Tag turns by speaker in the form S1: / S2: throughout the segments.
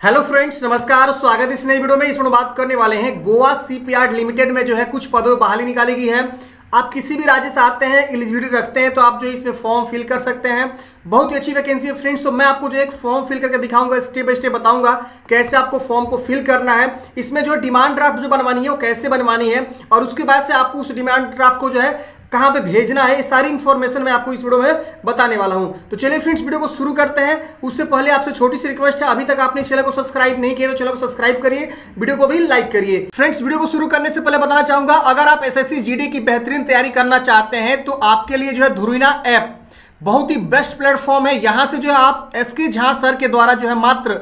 S1: Hello friends, नमस्कार। स्वागत है इस नई वीडियो में। इसमें बात करने वाले हैं गोवा शिपयार्ड लिमिटेड में जो है कुछ पदों बहाली निकाली गई है। आप किसी भी राज्य से आते हैं, एलिजिबिलिटी रखते हैं तो आप जो इसमें फॉर्म फिल कर सकते हैं। बहुत ही अच्छी वैकेंसी है फ्रेंड्स। तो मैं आपको जो एक फॉर्म फिल करके दिखाऊंगा, स्टेप बाय स्टेप बताऊंगा कैसे आपको फॉर्म को फिल करना है। इसमें जो डिमांड ड्राफ्ट जो बनवानी है वो कैसे बनवानी है और उसके बाद से आपको उस डिमांड ड्राफ्ट को जो है कहां पे भेजना है, ये सारी इंफॉर्मेशन मैं आपको इस वीडियो में बताने वाला हूं। तो चलिए फ्रेंड्स, वीडियो को शुरू करते हैं। उससे पहले आपसे छोटी सी रिक्वेस्ट है, अभी तक आपने चैनल को सब्सक्राइब नहीं किया तो चैनल को सब्सक्राइब करिए, वीडियो को भी लाइक करिए। फ्रेंड्स, वीडियो को शुरू करने से पहले बताना चाहूंगा, अगर आप एसएससी जीडी की बेहतरीन तैयारी करना चाहते हैं तो आपके लिए जो है धुरीना ऐप बहुत ही बेस्ट प्लेटफॉर्म है। यहां से जो है आप एसके झा सर के द्वारा जो है मात्र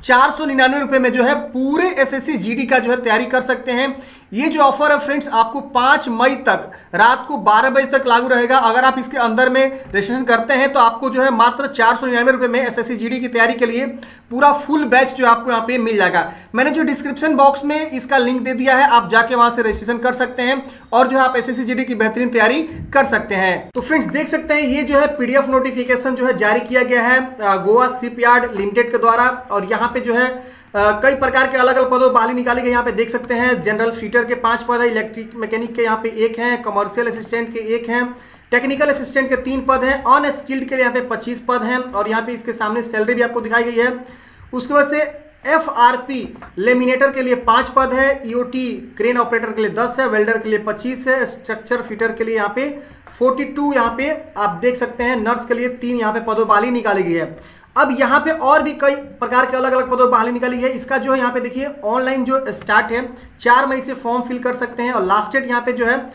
S1: 499 रुपए में जो है पूरे एसएससी जीडी का जो है तैयारी कर सकते हैं। ये जो ऑफर है फ्रेंड्स आपको 5 मई तक रात को 12 बजे तक लागू रहेगा। अगर आप इसके अंदर में रजिस्ट्रेशन करते हैं तो आपको जो है मात्र 499 रुपए में एसएससी जीडी की तैयारी के लिए पूरा फुल बैच जो आपको यहाँ पे मिल जाएगा। मैंने जो डिस्क्रिप्शन बॉक्स में इसका लिंक दे दिया है, आप जाके वहां से रजिस्ट्रेशन कर सकते हैं और जो है आप एसएससी जीडी की बेहतरीन तैयारी कर सकते हैं। तो फ्रेंड्स देख सकते हैं, ये जो है पीडीएफ नोटिफिकेशन जो है जारी किया गया है गोवा शिपयार्ड लिमिटेड के द्वारा। और यहाँ पे जो है कई प्रकार के अलग अलग पदों बहाली निकाली गई। यहाँ पे देख सकते हैं जनरल फीटर के 5 पद है, इलेक्ट्रिक मैकेनिक के यहाँ पे 1 है, कमर्शियल असिस्टेंट के 1 है, टेक्निकल असिस्टेंट के 3 पद हैं, अनस्किल्ड के लिए यहाँ पे 25 पद हैं और यहाँ पे इसके सामने सैलरी भी आपको दिखाई गई है। उसके बाद से एफआरपी लेमिनेटर के लिए 5 पद है, ईओटी क्रेन ऑपरेटर के लिए 10 है, वेल्डर के लिए 25 है, स्ट्रक्चर फिटर के लिए यहाँ पे 42 यहाँ पे आप देख सकते हैं, नर्स के लिए 3 यहाँ पे पदों बहाली निकाली गई है। अब यहाँ पे और भी कई प्रकार के अलग अलग पदों बहाली निकाली है। इसका जो है यहाँ पे देखिए ऑनलाइन जो स्टार्ट है 4 मई से फॉर्म फिल कर सकते हैं और लास्ट डेट यहाँ पे जो है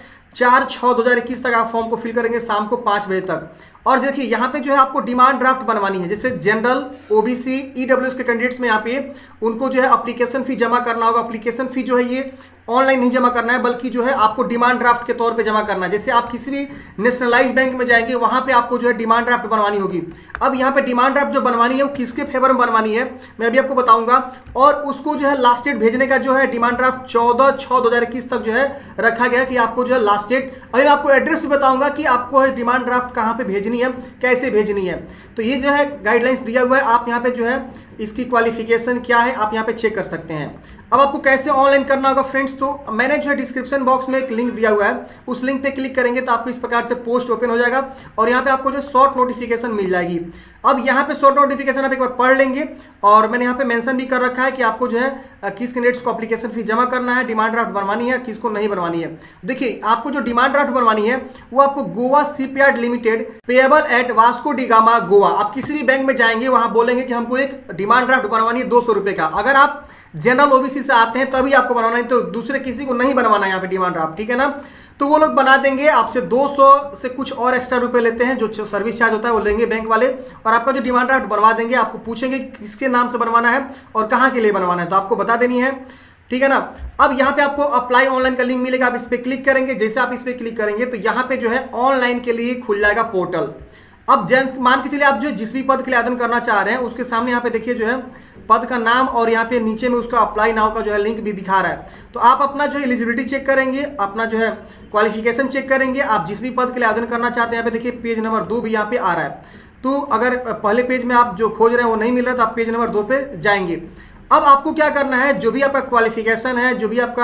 S1: 4/6/2021 तक आप फॉर्म को फिल करेंगे शाम को 5 बजे तक। और देखिए यहाँ पे जो है आपको डिमांड ड्राफ्ट बनवानी है, जैसे जनरल, ओबीसी, ईडब्ल्यूएस के कैंडिडेट्स में यहाँ पे उनको जो है एप्लीकेशन फी जमा करना होगा। एप्लीकेशन फी जो है ये ऑनलाइन नहीं जमा करना है, बल्कि जो है आपको डिमांड ड्राफ्ट के तौर पे जमा करना है। जैसे आप किसी भी नेशनलाइज बैंक में जाएंगे वहां पे आपको जो है डिमांड ड्राफ्ट बनवानी होगी। अब यहाँ पे डिमांड ड्राफ्ट जो बनवानी है वो किसके फेवर में बनवानी है मैं अभी आपको बताऊंगा। और उसको जो है लास्ट डेट भेजने का जो है डिमांड ड्राफ्ट 14/6/2021 तक जो है रखा गया कि आपको जो है लास्ट डेट। अभी मैं आपको एड्रेस भी बताऊंगा कि आपको डिमांड ड्राफ्ट कहाँ पे भेजनी है, कैसे भेजनी है। तो ये जो है गाइडलाइंस दिया हुआ है, आप यहाँ पे जो है इसकी क्वालिफिकेशन क्या है आप यहाँ पे चेक कर सकते हैं। अब आपको कैसे ऑनलाइन करना होगा फ्रेंड्स, तो मैंने जो है डिस्क्रिप्शन बॉक्स में एक लिंक दिया हुआ है, उस लिंक पे क्लिक करेंगे तो आपको इस प्रकार से पोस्ट ओपन हो जाएगा और यहाँ पे आपको जो शॉर्ट नोटिफिकेशन मिल जाएगी। अब यहाँ पे शॉर्ट नोटिफिकेशन आप एक बार पढ़ लेंगे और मैंने यहाँ पे मेंशन भी कर रखा है कि आपको जो है किस कैंडिडेट्स को एप्लीकेशन फी जमा करना है, डिमांड ड्राफ्ट बनवानी है, किसको नहीं बनवानी है। देखिए आपको जो डिमांड ड्राफ्ट बनवानी है वो आपको Goa shipyard limited payable at Vasco da Gama Goa. आप किसी भी बैंक में जाएंगे वहां बोलेंगे कि हमको एक डिमांड ड्राफ्ट बनवानी है 200 रुपए का। अगर आप जनरल ओबीसी से आते हैं तभी आपको बनवाना है, तो दूसरे किसी को नहीं बनवाना है यहाँ पे डिमांड ड्राफ्ट, ठीक है ना। तो वो लोग बना देंगे, आपसे 200 से कुछ और एक्स्ट्रा रुपए लेते हैं, जो सर्विस चार्ज होता है वो लेंगे बैंक वाले, और आपका जो डिमांड ड्राफ्ट बनवा देंगे। आपको पूछेंगे किसके नाम से बनवाना है और कहाँ के लिए बनवाना है, तो आपको बता देनी है, ठीक है ना। अब यहाँ पे आपको अप्लाई ऑनलाइन का लिंक मिलेगा, आप इस पर क्लिक करेंगे। जैसे आप इस पर क्लिक करेंगे तो यहाँ पे जो है ऑनलाइन के लिए खुल जाएगा पोर्टल। अब मान के चलिए आप जो जिस भी पद के लिए आवेदन करना चाह रहे हैं उसके सामने यहाँ पे देखिए जो है पद का नाम और यहाँ पे नीचे में उसका अप्लाई नाउ का जो है लिंक भी दिखा रहा है। तो आप अपना जो एलिजिबिलिटी चेक करेंगे, अपना जो है क्वालिफिकेशन चेक करेंगे, आप जिस भी पद के लिए आवेदन करना चाहते हैं। यहाँ पे देखिए पेज नंबर 2 भी यहाँ पे आ रहा है। तो अगर पहले पेज में आप जो खोज रहे हैं वो नहीं मिल रहा तो आप पेज नंबर 2 पे जाएंगे। अब आपको क्या करना है, जो भी आपका क्वालिफिकेशन है, जो भी आपका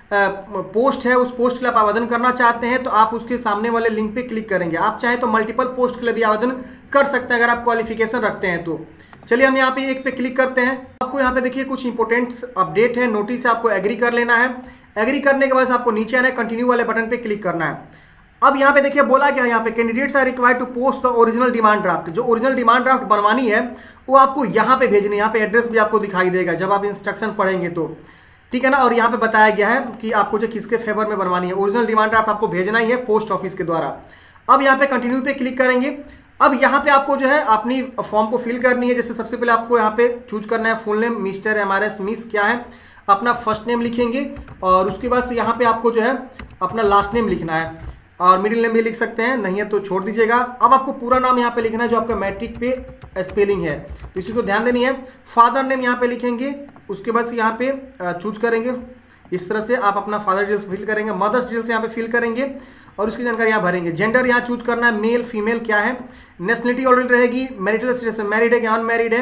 S1: पोस्ट है, उस पोस्ट के लिए आप आवेदन करना चाहते हैं तो आप उसके सामने वाले लिंक पे क्लिक करेंगे। आप चाहें तो मल्टीपल पोस्ट के लिए भी आवेदन कर सकते हैं अगर आप क्वालिफिकेशन रखते हैं तो। चलिए हम यहाँ पे एक पे क्लिक करते हैं। आपको यहाँ पे देखिए कुछ इंपोर्टेंट अपडेट है, नोटिस है, आपको एग्री कर लेना है। एग्री करने के बाद आपको नीचे आना है, कंटिन्यू वाले बटन पे क्लिक करना है। अब यहाँ पे देखिए बोला क्या है, यहाँ पे candidates are required to post the original demand draft. जो ओरिजिनल डिमांड ड्राफ्ट बनवानी है वो आपको यहाँ पे भेजनी है। यहाँ पे एड्रेस भी आपको दिखाई देगा जब आप इंस्ट्रक्शन पढ़ेंगे तो, ठीक है ना। और यहाँ पे बताया गया है कि आपको जो किसके फेवर में बनवानी है। ओरिजिनल डिमांड ड्राफ्ट आपको भेजना ही है पोस्ट ऑफिस के द्वारा। अब यहाँ पे कंटिन्यू पे क्लिक करेंगे। अब यहाँ पे आपको जो है अपनी फॉर्म को फिल करनी है। जैसे सबसे पहले आपको यहाँ पे चूज करना है full name, mister MRS miss क्या है, अपना फर्स्ट नेम लिखेंगे और उसके बाद से यहाँ पे आपको जो है अपना लास्ट नेम लिखना है और मिडिल नेम भी लिख सकते हैं, नहीं है तो छोड़ दीजिएगा। अब आपको पूरा नाम यहाँ पे लिखना है जो आपका मैट्रिक पे स्पेलिंग है, तो इसी को ध्यान देनी है। फादर नेम यहाँ पे लिखेंगे, उसके बाद से यहाँ पे चूज करेंगे। इस तरह से आप अपना फादर डिटेल्स फिल करेंगे, मदर्स डिटेल्स यहाँ पे फिल करेंगे और उसकी जानकारी यहाँ भरेंगे। जेंडर यहाँ चूज करना है, मेल फीमेल क्या है। नेशनलिटी ऑलरेडी रहेगी, मैरिटल स्टेटस मैरिड है कि अनमैरिड है,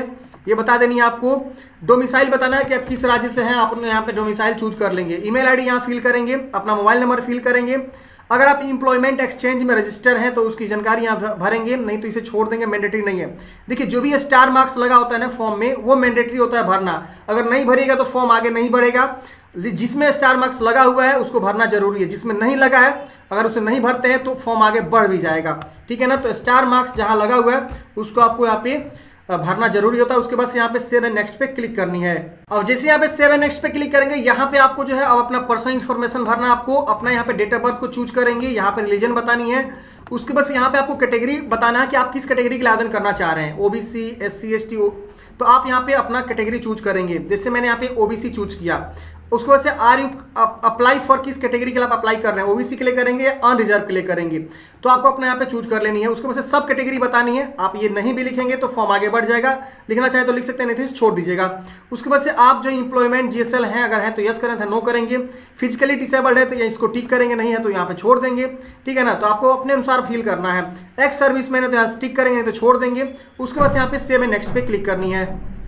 S1: ये बता देनी है आपको। डोमिसाइल बताना है कि आप किस राज्य से हैं, आप यहाँ पे डोमिसाइल चूज कर लेंगे। ईमेल आईडी यहाँ फिल करेंगे, अपना मोबाइल नंबर फिल करेंगे। अगर आप इंप्लॉयमेंट एक्सचेंज में रजिस्टर हैं तो उसकी जानकारी यहाँ भरेंगे, नहीं तो इसे छोड़ देंगे, मैंडेटरी नहीं है। देखिए जो भी स्टार मार्क्स लगा होता है ना फॉर्म में, वो मैंडेटरी होता है भरना। अगर नहीं भरिएगा तो फॉर्म आगे नहीं बढ़ेगा। जिसमें स्टार मार्क्स लगा हुआ है उसको भरना जरूरी है, जिसमें नहीं लगा है अगर उसे नहीं भरते हैं तो फॉर्म आगे बढ़ भी जाएगा, ठीक है ना। तो स्टार मार्क्स जहां लगा हुआ है उसको आपको यहाँ पे भरना जरूरी होता है। उसके बाद यहाँ पे सेव एंड नेक्स्ट पे क्लिक करनी है। अब जैसे यहाँ पे सेव एंड नेक्स्ट पे क्लिक करेंगे, यहाँ पे आपको जो है अब अपना पर्सनल इन्फॉर्मेशन भरना, आपको अपना यहाँ पे डेट ऑफ बर्थ को चूज करेंगे, यहाँ पे रिलीजन बतानी है। उसके बाद यहाँ पे आपको कैटेगरी बताना है कि आप किस कैटेगरी के लिए आवेदन करना चाह रहे हैं, ओबीसी, एससी, एसटी। तो आप यहाँ पे अपना कैटेगरी चूज करेंगे। जैसे मैंने यहाँ पे ओबीसी चूज किया, उसके बाद से आर यू अप्लाई फॉर किस कैटेगरी के लिए आप अप्लाई कर रहे हैं, ओबीसी के लिए करेंगे या अनरिजर्व के लिए करेंगे, तो आपको अपने यहाँ पे चूज कर लेनी है। उसके बाद से सब कैटेगरी बतानी है। आप ये नहीं भी लिखेंगे तो फॉर्म आगे बढ़ जाएगा, लिखना चाहे तो लिख सकते हैं, नहीं तो छोड़ दीजिएगा। उसके बाद से आप जो इंप्लॉयमेंट जीएसएल हैं, अगर है तो यस करें, नो करेंगे। फिजिकली डिसेबल्ड है तो इसको टिक करेंगे, नहीं है तो यहाँ पे छोड़ देंगे, ठीक है ना। तो आपको अपने अनुसार फिल करना है। एक्स सर्विस मैन है तो यहाँ टिक करेंगे, नहीं तो छोड़ देंगे। उसके बाद से यहाँ पे सेव एंड नेक्स्ट पे क्लिक करनी है।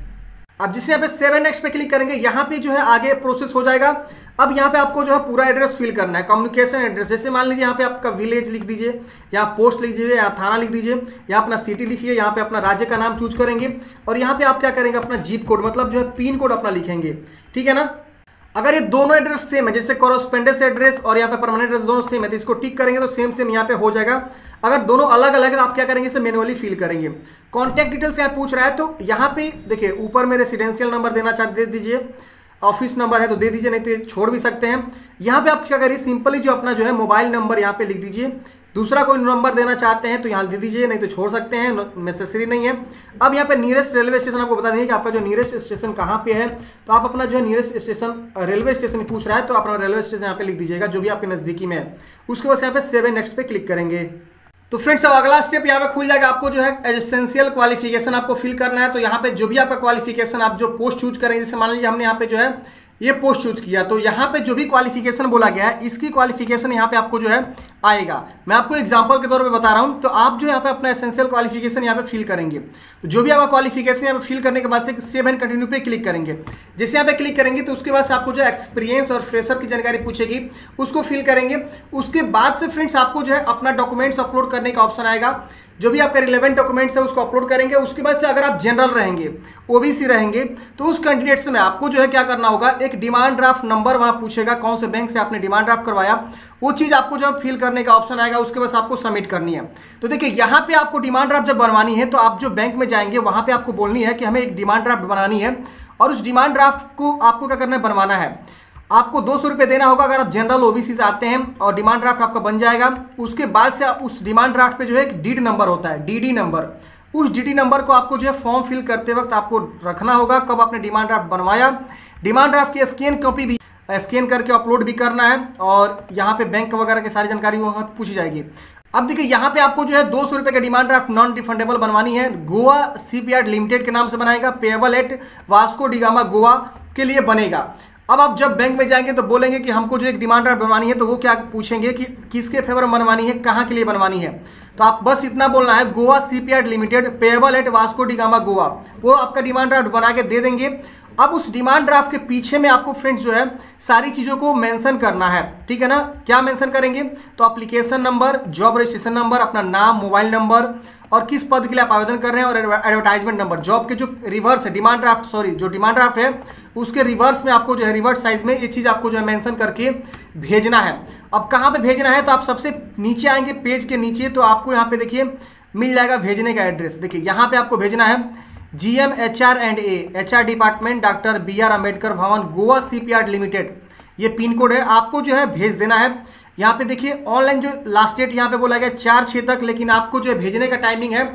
S1: अब जिससे यहाँ पे सेव एंड नेक्स्ट पे क्लिक करेंगे, यहाँ पे जो है आगे प्रोसेस हो जाएगा। अब यहाँ पे आपको जो है पूरा एड्रेस फिल करना है, कम्युनिकेशन एड्रेस। जैसे मान लीजिए यहाँ पे आपका विलेज लिख दीजिए, यहाँ पोस्ट लिख दीजिए, यहाँ थाना लिख दीजिए, यहाँ अपना सिटी लिखिए, यहाँ पे अपना राज्य का नाम चूज करेंगे और यहाँ पे आप क्या करेंगे, अपना जीप कोड मतलब जो है पिन कोड अपना लिखेंगे, ठीक है ना। अगर ये दोनों एड्रेस सेम है, जैसे कॉरेस्पोंडेंस एड्रेस और यहाँ पे परमानेंट एड्रेस दोनों सेम है, तो इसको टिक करेंगे तो सेम सेम यहाँ पे हो जाएगा। अगर दोनों अलग अलग है तो आप क्या करेंगे, इसे मैनुअली फिल करेंगे। कॉन्टैक्ट डिटेल्स यहाँ पूछ रहा है तो यहाँ पे देखिए ऊपर में रेसिडेंशियल नंबर देना चाहते दे दीजिए, ऑफिस नंबर है तो दे दीजिए, नहीं तो छोड़ भी सकते हैं। यहाँ पे आप क्या करिए, सिंपली जो अपना जो है मोबाइल नंबर यहाँ पे लिख दीजिए। दूसरा कोई नंबर देना चाहते हैं तो यहाँ दे दीजिए, नहीं तो छोड़ सकते हैं, नेसेसरी नहीं है। अब यहाँ पे नियरेस्ट रेलवे स्टेशन आपको बता देंगे कि आपका जो नियरेस्ट स्टेशन कहाँ पे है, तो आप अपना जो है नियरेस्ट स्टेशन रेलवे स्टेशन पूछ रहा है तो अपना रेलवे स्टेशन यहाँ पे लिख दीजिएगा जो भी आपके नजदीकी में है। उसके बाद यहाँ पे सेव एंड नेक्स्ट पे क्लिक करेंगे। तो फ्रेंड्स अब अगला स्टेप यहाँ पे खुल जाएगा। आपको जो है एसेंशियल क्वालिफिकेशन आपको फिल करना है। तो यहाँ पे जो भी आपका क्वालिफिकेशन आप जो पोस्ट चूज करेंगे, जैसे मान लीजिए हमने यहाँ पे जो है ये पोस्ट चूज किया, तो यहाँ पे जो भी क्वालिफिकेशन बोला गया है इसकी क्वालिफिकेशन यहाँ पे आपको जो है आएगा। मैं आपको एग्जांपल के तौर पे बता रहा हूँ। तो आप जो यहाँ पे अपना एसेंशियल क्वालिफिकेशन यहाँ पे फिल करेंगे, तो जो भी आपका क्वालिफिकेशन यहाँ पे फिल करने के बाद से सेव एंड कंटिन्यू पे क्लिक करेंगे। जैसे यहाँ पे क्लिक करेंगे तो उसके बाद से आपको जो एक्सपीरियंस और फ्रेशर की जानकारी पूछेगी, उसको फिल करेंगे। उसके बाद से फ्रेंड्स आपको जो है अपना डॉक्यूमेंट्स अपलोड करने का ऑप्शन आएगा। जो भी आपका रिलेवेंट डॉक्यूमेंट्स है उसको अपलोड करेंगे। उसके बाद से अगर आप जनरल रहेंगे, ओबीसी रहेंगे, तो उस कैंडिडेट्स में आपको जो है क्या करना होगा, एक डिमांड ड्राफ्ट नंबर वहां पूछेगा, कौन से बैंक से आपने डिमांड ड्राफ्ट करवाया, वो चीज आपको जो फिल करने का ऑप्शन आएगा। उसके बाद आपको सबमिट करनी है। तो देखिए यहाँ पे आपको डिमांड ड्राफ्ट जब बनवानी है तो आप जो बैंक में जाएंगे वहां पे आपको बोलनी है कि हमें एक डिमांड ड्राफ्ट बनानी है और उस डिमांड ड्राफ्ट को आपको क्या करना है, बनवाना है। आपको 200 रुपये देना होगा अगर आप जनरल ओबीसी से आते हैं और डिमांड ड्राफ्ट आपका बन जाएगा। उसके बाद से आप उस डिमांड ड्राफ्ट पे जो है एक डीड नंबर होता है, डीडी नंबर, उस डीडी नंबर को आपको जो है फॉर्म फिल करते वक्त आपको रखना होगा, कब आपने डिमांड ड्राफ्ट बनवाया। डिमांड ड्राफ्ट की स्कैन कॉपी भी स्कैन करके अपलोड भी करना है और यहाँ पे बैंक वगैरह की सारी जानकारी वहाँ पूछी जाएगी। अब देखिए यहाँ पे आपको जो है 200 रुपये का डिमांड ड्राफ्ट नॉन रिफंडेबल बनवानी है। गोवा सीपीआर लिमिटेड के नाम से बनाएगा, पेएबल एट वास्को डिगामा गोवा के लिए बनेगा। अब आप जब बैंक में जाएंगे तो बोलेंगे कि हमको जो एक डिमांड ड्राफ्ट बनवानी है, तो वो क्या पूछेंगे कि किसके फेवर में बनवानी है, कहाँ के लिए बनवानी है। तो आप बस इतना बोलना है, Goa shipyard limited payable at Vasco da Gama Goa, वो आपका डिमांड ड्राफ्ट बना के दे देंगे। अब उस डिमांड ड्राफ्ट के पीछे में आपको फ्रेंड्स जो है सारी चीज़ों को मेंशन करना है, ठीक है ना। क्या मेंशन करेंगे, तो application number, job registration number, अपना नाम, मोबाइल नंबर और किस पद के लिए आप आवेदन कर रहे हैं, और एडवर्टाइजमेंट नंबर। जॉब के जो रिवर्स है डिमांड ड्राफ्ट, सॉरी जो डिमांड ड्राफ्ट है उसके रिवर्स में आपको जो है रिवर्स साइज में ये चीज़ आपको जो है मेंशन करके भेजना है। अब कहाँ पे भेजना है, तो आप सबसे नीचे आएंगे पेज के नीचे, तो आपको यहाँ पे देखिए मिल जाएगा भेजने का एड्रेस। देखिए यहाँ पे आपको भेजना है GM HR&A HR department, doctor BR Ambedkar Bhavan, Goa shipyard limited, ये पिन कोड है, आपको जो है भेज देना है। यहाँ पे देखिए ऑनलाइन जो लास्ट डेट यहाँ पे बोला गया 4/6 तक, लेकिन आपको जो है भेजने का टाइमिंग है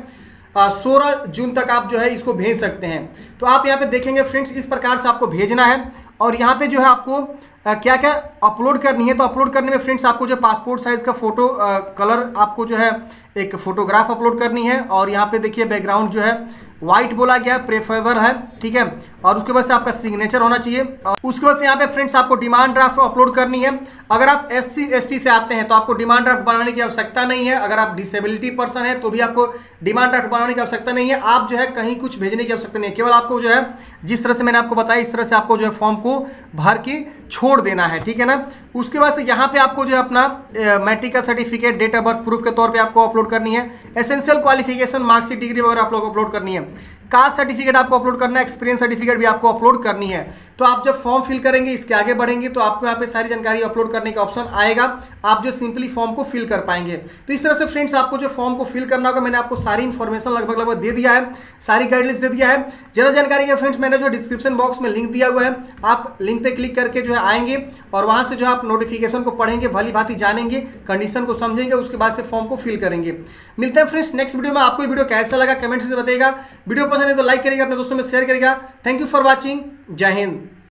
S1: 16 जून तक आप जो है इसको भेज सकते हैं। तो आप यहाँ पे देखेंगे फ्रेंड्स इस प्रकार से आपको भेजना है। और यहाँ पे जो है आपको क्या क्या अपलोड करनी है, तो अपलोड करने में फ्रेंड्स आपको जो पासपोर्ट साइज का फोटो कलर आपको जो है एक फोटोग्राफ अपलोड करनी है। और यहाँ पे देखिए बैकग्राउंड जो है व्हाइट बोला गया, प्रेफरेबल है, ठीक है। और उसके बाद से आपका सिग्नेचर होना चाहिए। और उसके बाद से यहाँ पे फ्रेंड्स आपको डिमांड ड्राफ्ट अपलोड करनी है। अगर आप SC ST से आते हैं तो आपको डिमांड ड्राफ्ट बनाने की आवश्यकता नहीं है। अगर आप डिसेबिलिटी पर्सन है तो भी आपको डिमांड ड्राफ्ट बनाने की आवश्यकता नहीं है। आप जो है कहीं कुछ भेजने की आवश्यकता नहीं है, केवल आपको जो है जिस तरह से मैंने आपको बताया इस तरह से आपको जो है फॉर्म को भर के छोड़ देना है, ठीक है ना। उसके बाद से यहाँ पे आपको जो है अपना मैट्रिक का certificate, date of birth proof के तौर पे आपको अपलोड करनी है। एसेंशियल क्वालिफिकेशन, मार्कशीट, डिग्री वगैरह आप लोग अपलोड करनी है। कास्ट सर्टिफिकेट आपको अपलोड करना है, एक्सपीरियंस सर्टिफिकेट भी आपको अपलोड करनी है। तो आप जब फॉर्म फिल करेंगे, इसके आगे बढ़ेंगे तो आपको यहाँ पे सारी जानकारी अपलोड करने का ऑप्शन आएगा, आप जो सिंपली फॉर्म को फिल कर पाएंगे। तो इस तरह से फ्रेंड्स आपको जो फॉर्म को फिल करना होगा, मैंने आपको सारी इन्फॉर्मेशन लगभग दे दिया है, सारी गाइडलाइंस दे दिया है। ज़्यादा जानकारी के फ्रेंड्स मैंने जो डिस्क्रिप्शन बॉक्स में लिंक दिया हुआ है, आप लिंक पे क्लिक करके जो है आएंगे और वहाँ से जो है आप नोटिफिकेशन को पढ़ेंगे, भली भांति जानेंगे, कंडीशन को समझेंगे, उसके बाद से फॉर्म को फिल करेंगे। मिलते हैं फ्रेंड्स नेक्स्ट वीडियो में। आपको वीडियो कैसा लगा कमेंट से बताइएगा। वीडियो पसंद है तो लाइक करिएगा, अपने दोस्तों में शेयर करिएगा। Thank you for watching. जय हिंद।